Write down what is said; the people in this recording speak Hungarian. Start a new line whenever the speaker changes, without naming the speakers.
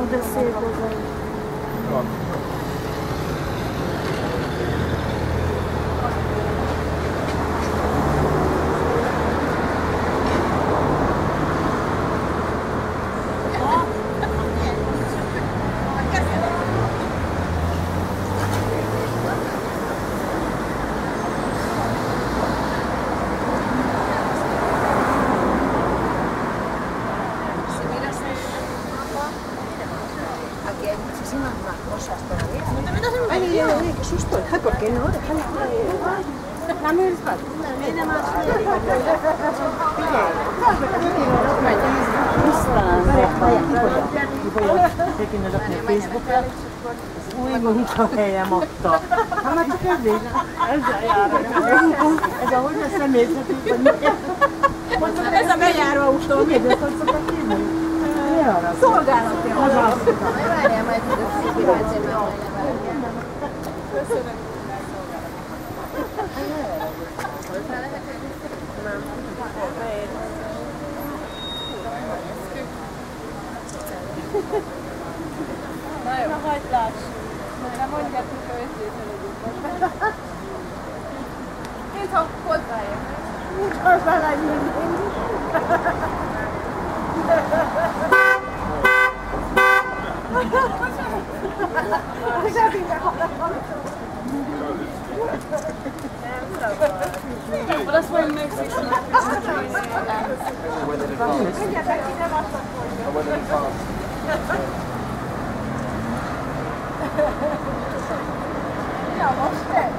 de szép hozzá.
Ay, qué susto. Ay, ¿por qué no? Déjala. Dame el espacio. Viene más.
Tekin azoknak Facebookra, az új munkahelyem adta. Hát már csak ezzel járok. Ez ahogy a személyzetű, vagy mondom, ez a bejáró autó. Miért szoktak hívni? Szolgálati. Hazaszoktak.
Várjál, majd tudod szigirálni.
Köszönöm. Na jó. Na hagyd láss. Nem mondják, mikor összételegyünk. Mintha hozzájön. Nincs hozzájön. Well, that's why it makes it so nice.